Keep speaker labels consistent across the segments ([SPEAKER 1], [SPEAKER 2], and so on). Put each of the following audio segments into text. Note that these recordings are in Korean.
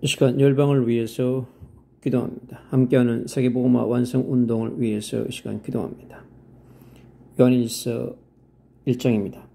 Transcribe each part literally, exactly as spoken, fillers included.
[SPEAKER 1] 이 시간 열방을 위해서 기도합니다. 함께하는 세계복음화 완성운동을 위해서 이 시간 기도합니다. 요한일서 일 장입니다.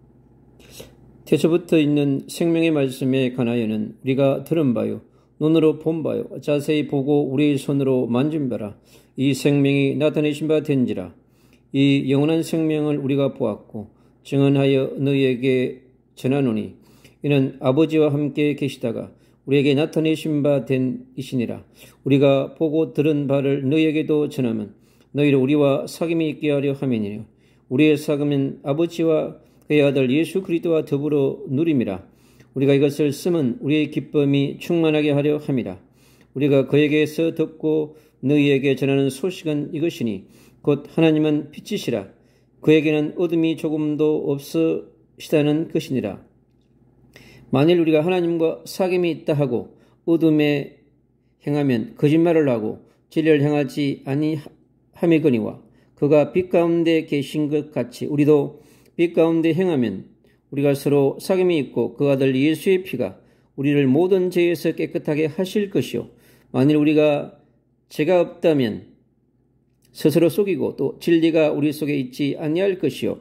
[SPEAKER 1] 태초부터 있는 생명의 말씀에 관하여는 우리가 들은 바요 눈으로 본 바요 자세히 보고 우리의 손으로 만진 바라. 이 생명이 나타내신 바 된지라. 이 영원한 생명을 우리가 보았고 증언하여 너희에게 전하노니 이는 아버지와 함께 계시다가 우리에게 나타내신 바 된 이시니라. 우리가 보고 들은 바를 너희에게도 전하면 너희를 우리와 사귐이 있게 하려 함이니라. 우리의 사귐은 아버지와 그의 아들 예수 그리스도와 더불어 누림이라. 우리가 이것을 쓰면 우리의 기쁨이 충만하게 하려 함이라. 우리가 그에게서 듣고 너희에게 전하는 소식은 이것이니 곧 하나님은 빛이시라. 그에게는 어둠이 조금도 없으시다는 것이니라. 만일 우리가 하나님과 사귐이 있다 하고 어둠에 행하면 거짓말을 하고 진리를 행하지 아니함이거니와 그가 빛 가운데 계신 것 같이 우리도 빛 가운데 행하면 우리가 서로 사귐이 있고 그 아들 예수의 피가 우리를 모든 죄에서 깨끗하게 하실 것이요 만일 우리가 죄가 없다면 스스로 속이고 또 진리가 우리 속에 있지 아니할 것이요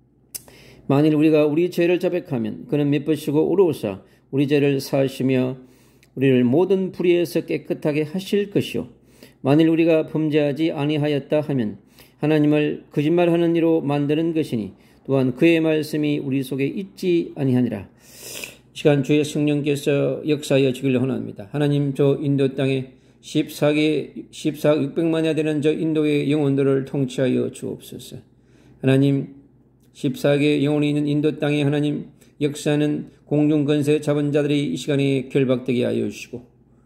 [SPEAKER 1] 만일 우리가 우리 죄를 자백하면 그는 미쁘시고 의로우사 우리 죄를 사하시며 우리를 모든 불의에서 깨끗하게 하실 것이요 만일 우리가 범죄하지 아니하였다 하면 하나님을 거짓말하는 이로 만드는 것이니 또한 그의 말씀이 우리 속에 있지 아니하니라. 시간 주의 성령께서 역사하여 주기를 원합니다. 하나님 저 인도 땅에 십사 개, 십사억 육백만여 되는 저 인도의 영혼들을 통치하여 주옵소서. 하나님 십사 개 영혼이 있는 인도 땅에 하나님 역사하는 공중건세 잡은 자들이 이 시간에 결박되게 하여 주시고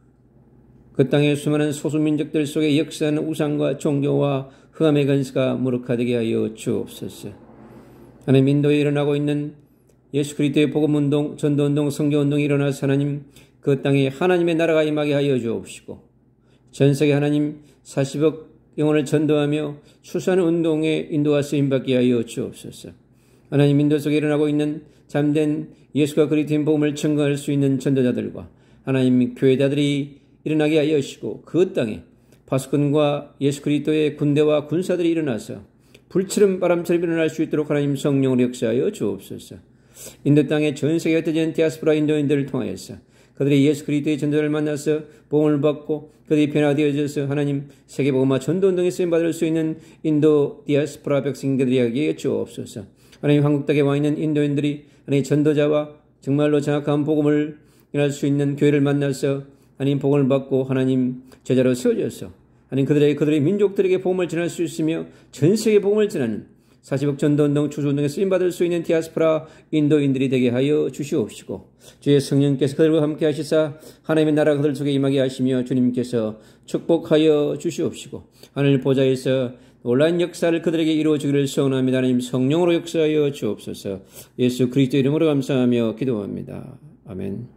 [SPEAKER 1] 그 땅의 수많은 소수민족들 속에 역사하는 우상과 종교와 흑암의 건세가 무력화되게 하여 주옵소서. 하나님 인도에 일어나고 있는 예수 그리스도의 복음운동, 전도운동, 성교운동이 일어나서 하나님 그 땅에 하나님의 나라가 임하게 하여 주옵시고 전세계 하나님 사십억 영혼을 전도하며 수수하는 운동에 인도가 쓰임받게 하여 주옵소서. 하나님 인도 속에 일어나고 있는 잠든 예수가 그리스도인 복음을 증거할 수 있는 전도자들과 하나님 교회자들이 일어나게 하여 주시고 그 땅에 파수꾼과 예수 그리스도의 군대와 군사들이 일어나서 불처럼 바람처럼 일어날 수 있도록 하나님 성령으로 역사하여 주옵소서. 인도 땅의 전 세계에 흩어진 디아스포라 인도인들을 통하여서 그들이 예수 그리스도의 전도를 만나서 복음을 받고 그들이 변화되어져서 하나님 세계복음화 전도운동에 쓰임받을 수 있는 인도 디아스포라 백성들에게 주옵소서. 하나님 한국 땅에 와 있는 인도인들이 하나님 전도자와 정말로 정확한 복음을 일할 수 있는 교회를 만나서 하나님 복음을 받고 하나님 제자로 세워져서 하나님 그들의 그들의 민족들에게 복음을 전할 수 있으며 전 세계 복음을 전하는 사십억 전도운동 추수운동에 쓰임받을 수 있는 디아스포라 인도인들이 되게 하여 주시옵시고 주의 성령께서 그들과 함께 하시사 하나님의 나라가 그들 속에 임하게 하시며 주님께서 축복하여 주시옵시고 하늘 보좌에서 놀라운 역사를 그들에게 이루어 주기를 소원합니다. 하나님 성령으로 역사하여 주옵소서. 예수 그리스도 이름으로 감사하며 기도합니다. 아멘.